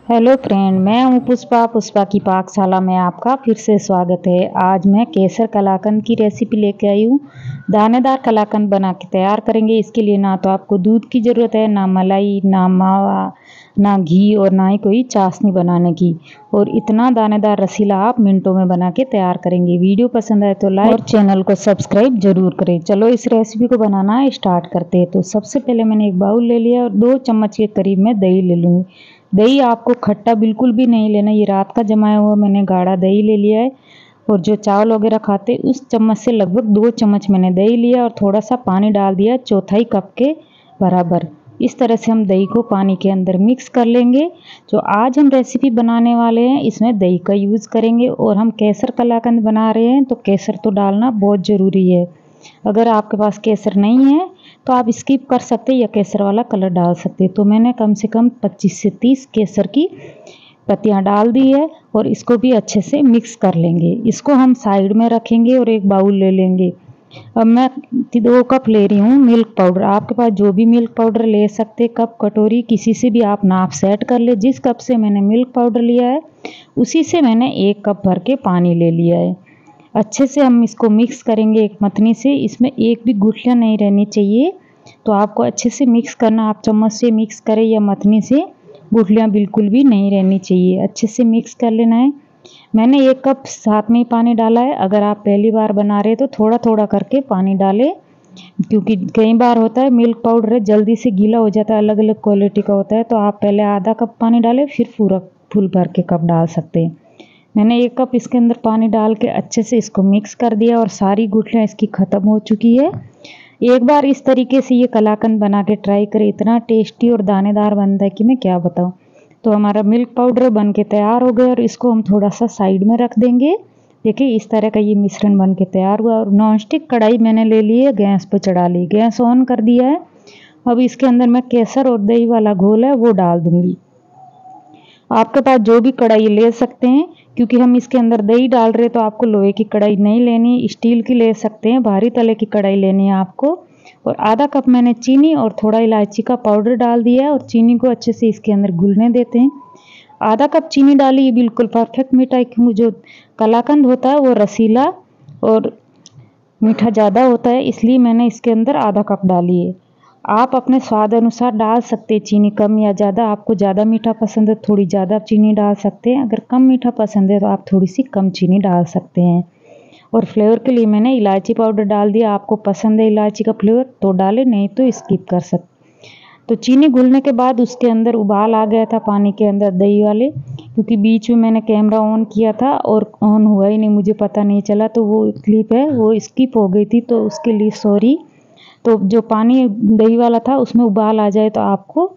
Hello friend, मैं हूँ पुष्पा की पाकशाला में आपका फिर से स्वागत है। आज मैं केसर कलाकंद की रेसिपी लेके आई हूँ। दानेदार कलाकंद बना के तैयार करेंगे। इसके लिए ना तो आपको दूध की ज़रूरत है, ना मलाई, ना मावा, ना घी और ना ही कोई चाशनी बनाने की। और इतना दानेदार रसीला आप मिनटों में बना के तैयार करेंगे। वीडियो पसंद आए तो लाइक और चैनल को सब्सक्राइब जरूर करें। चलो इस रेसिपी को बनाना स्टार्ट करते हैं। तो सबसे पहले मैंने एक बाउल ले लिया और 2 चम्मच के करीब मैं दही ले लूँगी। दही आपको खट्टा बिल्कुल भी नहीं लेना, ये रात का जमाया हुआ मैंने गाढ़ा दही ले लिया है। और जो चावल वगैरह खाते उस चम्मच से लगभग 2 चम्मच मैंने दही लिया और थोड़ा सा पानी डाल दिया, चौथाई कप के बराबर। इस तरह से हम दही को पानी के अंदर मिक्स कर लेंगे। जो आज हम रेसिपी बनाने वाले हैं इसमें दही का यूज़ करेंगे और हम केसर कलाकंद बना रहे हैं तो केसर तो डालना बहुत ज़रूरी है। अगर आपके पास केसर नहीं है तो आप स्किप कर सकते हैं या केसर वाला कलर डाल सकते हैं। तो मैंने कम से कम 25 से 30 केसर की पत्तियां डाल दी है और इसको भी अच्छे से मिक्स कर लेंगे। इसको हम साइड में रखेंगे और एक बाउल ले लेंगे। अब मैं 2 कप ले रही हूँ मिल्क पाउडर। आपके पास जो भी मिल्क पाउडर ले सकते, कप कटोरी किसी से भी आप नाप सेट कर ले। जिस कप से मैंने मिल्क पाउडर लिया है उसी से मैंने 1 कप भर के पानी ले लिया है। अच्छे से हम इसको मिक्स करेंगे एक मथनी से। इसमें एक भी गुठलियाँ नहीं रहनी चाहिए, तो आपको अच्छे से मिक्स करना। आप चम्मच से मिक्स करें या मथनी से, गुठलियाँ बिल्कुल भी नहीं रहनी चाहिए। अच्छे से मिक्स कर लेना है। मैंने 1 कप साथ में ही पानी डाला है। अगर आप पहली बार बना रहे तो थोड़ा थोड़ा करके पानी डालें, क्योंकि कई बार होता है मिल्क पाउडर है जल्दी से गीला हो जाता है, अलग अलग क्वालिटी का होता है। तो आप पहले आधा कप पानी डालें फिर पूरा फुल भर के कप डाल सकते हैं। मैंने 1 कप इसके अंदर पानी डाल के अच्छे से इसको मिक्स कर दिया और सारी गुठलियाँ इसकी ख़त्म हो चुकी है। एक बार इस तरीके से ये कलाकंद बना के ट्राई करें, इतना टेस्टी और दानेदार बनता है कि मैं क्या बताऊँ। तो हमारा मिल्क पाउडर बन के तैयार हो गया और इसको हम थोड़ा सा साइड में रख देंगे। देखिए इस तरह का ये मिश्रण बन के तैयार हुआ। और नॉनस्टिक कढ़ाई मैंने ले ली है, गैस पर चढ़ा ली, गैस ऑन कर दिया है। अब इसके अंदर मैं केसर और दही वाला घोल है वो डाल दूँगी। आपके पास जो भी कढ़ाई ले सकते हैं, क्योंकि हम इसके अंदर दही डाल रहे हैं तो आपको लोहे की कढ़ाई नहीं लेनी, स्टील की ले सकते हैं। भारी तले की कढ़ाई लेनी है आपको। और आधा कप मैंने चीनी और थोड़ा इलायची का पाउडर डाल दिया है और चीनी को अच्छे से इसके अंदर घुलने देते हैं। आधा कप चीनी डाली, ये बिल्कुल परफेक्ट मीठा, क्योंकि जो कलाकंद होता है वो रसीला और मीठा ज़्यादा होता है, इसलिए मैंने इसके अंदर आधा कप डाली है। आप अपने स्वाद अनुसार डाल सकते हैं चीनी कम या ज़्यादा। आपको ज़्यादा मीठा पसंद है थोड़ी ज़्यादा चीनी डाल सकते हैं, अगर कम मीठा पसंद है तो आप थोड़ी सी कम चीनी डाल सकते हैं। और फ्लेवर के लिए मैंने इलायची पाउडर डाल दिया। आपको पसंद है इलायची का फ्लेवर तो डालें, नहीं तो स्किप कर सकते। तो चीनी घुलने के बाद उसके अंदर उबाल आ गया था पानी के अंदर दही वाले, क्योंकि बीच में मैंने कैमरा ऑन किया था और ऑन हुआ ही नहीं, मुझे पता नहीं चला, तो वो क्लिप है वो स्किप हो गई थी, तो उसके लिए सॉरी। तो जो पानी दही वाला था उसमें उबाल आ जाए तो आपको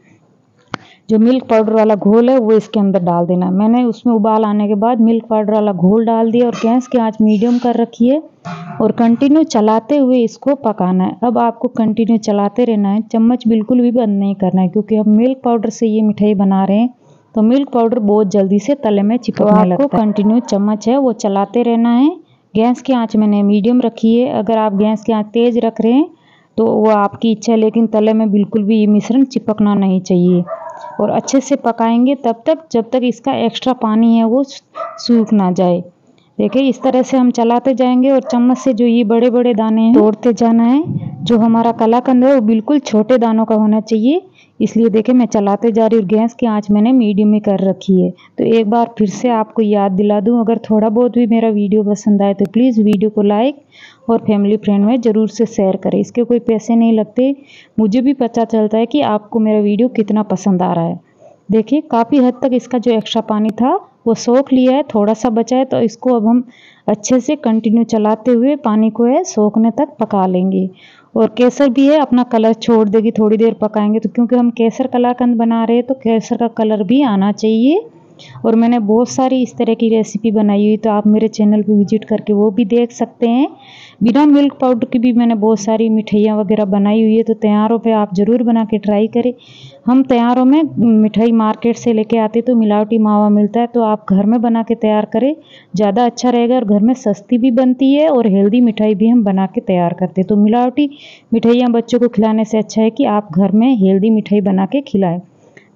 जो मिल्क पाउडर वाला घोल है वो इसके अंदर डाल देना। मैंने उसमें उबाल आने के बाद मिल्क पाउडर वाला घोल डाल दिया और गैस की आंच मीडियम कर रखी है और कंटिन्यू चलाते हुए इसको पकाना है। अब आपको कंटिन्यू चलाते रहना है, चम्मच बिल्कुल भी बंद नहीं करना है, क्योंकि हम मिल्क पाउडर से ये मिठाई बना रहे हैं तो मिल्क पाउडर बहुत जल्दी से तले में चिपकने लगता है। आपको कंटिन्यू चम्मच है वो चलाते रहना है। गैस की आँच मैंने मीडियम रखी है। अगर आप गैस की आँच तेज़ रख रहे हैं तो वो आपकी इच्छा है, लेकिन तले में बिल्कुल भी ये मिश्रण चिपकना नहीं चाहिए। और अच्छे से पकाएंगे तब तक जब तक इसका एक्स्ट्रा पानी है वो सूख ना जाए। देखिए इस तरह से हम चलाते जाएंगे और चम्मच से जो ये बड़े बड़े दाने हैं तोड़ते जाना है। जो हमारा कलाकंद है वो बिल्कुल छोटे दानों का होना चाहिए, इसलिए देखिए मैं चलाते जा रही हूँ। गैस की आंच मैंने मीडियम में कर रखी है। तो एक बार फिर से आपको याद दिला दूँ, अगर थोड़ा बहुत भी मेरा वीडियो पसंद आए तो प्लीज़ वीडियो को लाइक और फैमिली फ्रेंड में ज़रूर से शेयर करें। इसके कोई पैसे नहीं लगते, मुझे भी पता चलता है कि आपको मेरा वीडियो कितना पसंद आ रहा है। देखिए काफ़ी हद तक इसका जो एक्स्ट्रा पानी था वो सोख लिया है, थोड़ा सा बचा है, तो इसको अब हम अच्छे से कंटिन्यू चलाते हुए पानी को है सोखने तक पका लेंगे। और केसर भी है अपना कलर छोड़ देगी थोड़ी देर पकाएंगे तो, क्योंकि हम केसर कलाकंद बना रहे हैं तो केसर का कलर भी आना चाहिए। और मैंने बहुत सारी इस तरह की रेसिपी बनाई हुई, तो आप मेरे चैनल पे विजिट करके वो भी देख सकते हैं। बिना मिल्क पाउडर की भी मैंने बहुत सारी मिठाइयाँ वगैरह बनाई हुई है, तो त्योहारों पे आप ज़रूर बना के ट्राई करें। हम त्योहारों में मिठाई मार्केट से लेके आते तो मिलावटी मावा मिलता है, तो आप घर में बना के तैयार करें, ज़्यादा अच्छा रहेगा। और घर में सस्ती भी बनती है और हेल्दी मिठाई भी हम बना के तैयार करते हैं। तो मिलावटी मिठाइयाँ बच्चों को खिलाने से अच्छा है कि आप घर में हेल्दी मिठाई बना के खिलाएं। तो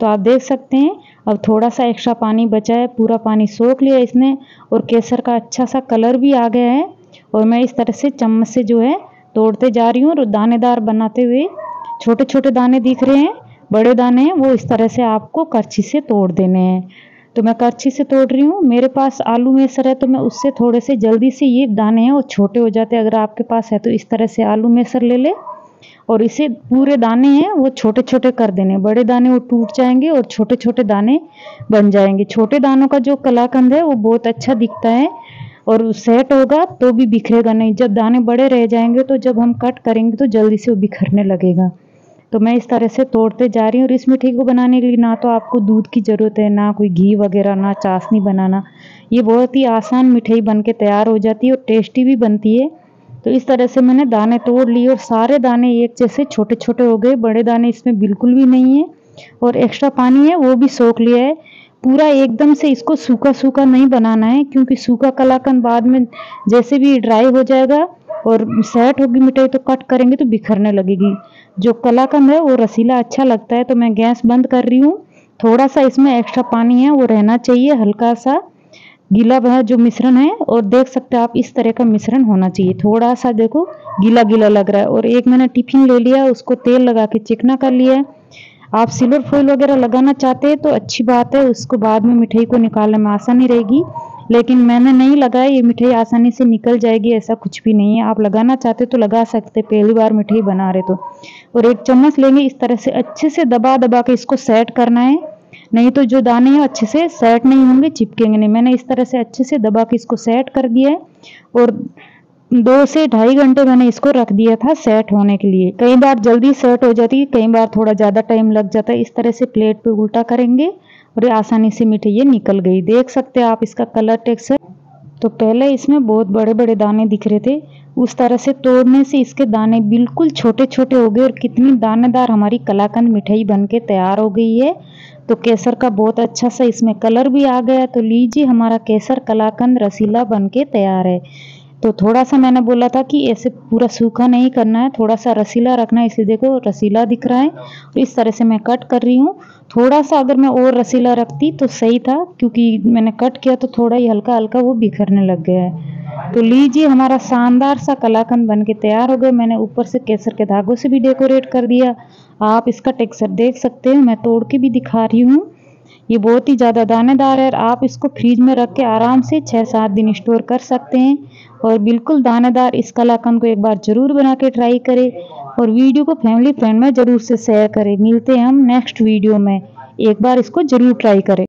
तो आप देख सकते हैं अब थोड़ा सा एक्स्ट्रा पानी बचा है, पूरा पानी सोख लिया इसने और केसर का अच्छा सा कलर भी आ गया है। और मैं इस तरह से चम्मच से जो है तोड़ते जा रही हूँ और दानेदार बनाते हुए, छोटे छोटे दाने दिख रहे हैं, बड़े दाने हैं वो इस तरह से आपको करछी से तोड़ देने हैं। तो मैं करछी से तोड़ रही हूँ। मेरे पास आलू मेसर है तो मैं उससे थोड़े से जल्दी से ये दाने हैं वो छोटे हो जाते हैं। अगर आपके पास है तो इस तरह से आलू मेसर ले ले और इसे पूरे दाने हैं वो छोटे छोटे कर देने। बड़े दाने वो टूट जाएंगे और छोटे छोटे दाने बन जाएंगे। छोटे दानों का जो कलाकंद है वो बहुत अच्छा दिखता है और सेट होगा तो भी बिखरेगा नहीं। जब दाने बड़े रह जाएंगे तो जब हम कट करेंगे तो जल्दी से वो बिखरने लगेगा। तो मैं इस तरह से तोड़ते जा रही हूँ। और इस मिठाई को बनाने के लिए ना तो आपको दूध की ज़रूरत है, ना कोई घी वगैरह, ना चाशनी बनाना। ये बहुत ही आसान मिठाई बन के तैयार हो जाती है और टेस्टी भी बनती है। तो इस तरह से मैंने दाने तोड़ लिए और सारे दाने एक जैसे छोटे छोटे हो गए। बड़े दाने इसमें बिल्कुल भी नहीं है और एक्स्ट्रा पानी है वो भी सोख लिया है। पूरा एकदम से इसको सूखा सूखा नहीं बनाना है क्योंकि सूखा कलाकंद बाद में जैसे भी ड्राई हो जाएगा और सेट होगी मिठाई तो कट करेंगे तो बिखरने लगेगी। जो कलाकंद है वो रसीला अच्छा लगता है। तो मैं गैस बंद कर रही हूँ। थोड़ा सा इसमें एक्स्ट्रा पानी है वो रहना चाहिए, हल्का सा गीला वह जो मिश्रण है। और देख सकते हैं आप इस तरह का मिश्रण होना चाहिए। थोड़ा सा देखो गीला गीला लग रहा है। और एक मैंने टिफिन ले लिया, उसको तेल लगा के चिकना कर लिया है। आप सिल्वर फॉइल वगैरह लगाना चाहते हैं तो अच्छी बात है, उसको बाद में मिठाई को निकालने में आसानी रहेगी। लेकिन मैंने नहीं लगाया, ये मिठाई आसानी से निकल जाएगी, ऐसा कुछ भी नहीं है। आप लगाना चाहते तो लगा सकते, पहली बार मिठाई बना रहे तो। और एक चम्मच लेंगे, इस तरह से अच्छे से दबा दबा के इसको सेट करना है, नहीं तो जो दाने हैं अच्छे से सेट नहीं होंगे, चिपकेंगे नहीं। मैंने इस तरह से अच्छे से दबा के इसको सेट कर दिया है और 2 से 2.5 घंटे मैंने इसको रख दिया था सेट होने के लिए। कई बार जल्दी सेट हो जाती है, कई बार थोड़ा ज़्यादा टाइम लग जाता है। इस तरह से प्लेट पे उल्टा करेंगे और ये आसानी से मिठाई ये निकल गई। देख सकते हैं आप इसका कलर टेक्सचर। तो पहले इसमें बहुत बड़े बड़े दाने दिख रहे थे, उस तरह से तोड़ने से इसके दाने बिल्कुल छोटे छोटे हो गए और कितनी दानेदार हमारी कलाकंद मिठाई बन के तैयार हो गई है। तो केसर का बहुत अच्छा सा इसमें कलर भी आ गया। तो लीजिए हमारा केसर कलाकंद रसीला बन के तैयार है। तो थोड़ा सा मैंने बोला था कि ऐसे पूरा सूखा नहीं करना है, थोड़ा सा रसीला रखना है, इसलिए देखो रसीला दिख रहा है। और इस तरह से मैं कट कर रही हूँ। थोड़ा सा अगर मैं और रसीला रखती तो सही था, क्योंकि मैंने कट किया तो थोड़ा ही हल्का हल्का वो बिखरने लग गया है। तो लीजिए हमारा शानदार सा कलाकंद बन के तैयार हो गया। मैंने ऊपर से केसर के धागों से भी डेकोरेट कर दिया। आप इसका टेक्सचर देख सकते हो, मैं तोड़ के भी दिखा रही हूँ। ये बहुत ही ज़्यादा दानेदार है और आप इसको फ्रीज में रख के आराम से 6-7 दिन स्टोर कर सकते हैं। और बिल्कुल दानेदार इस कलाकंद को एक बार ज़रूर बना के ट्राई करें और वीडियो को फैमिली फ्रेंड में ज़रूर से शेयर करें। मिलते हैं हम नेक्स्ट वीडियो में, एक बार इसको ज़रूर ट्राई करें।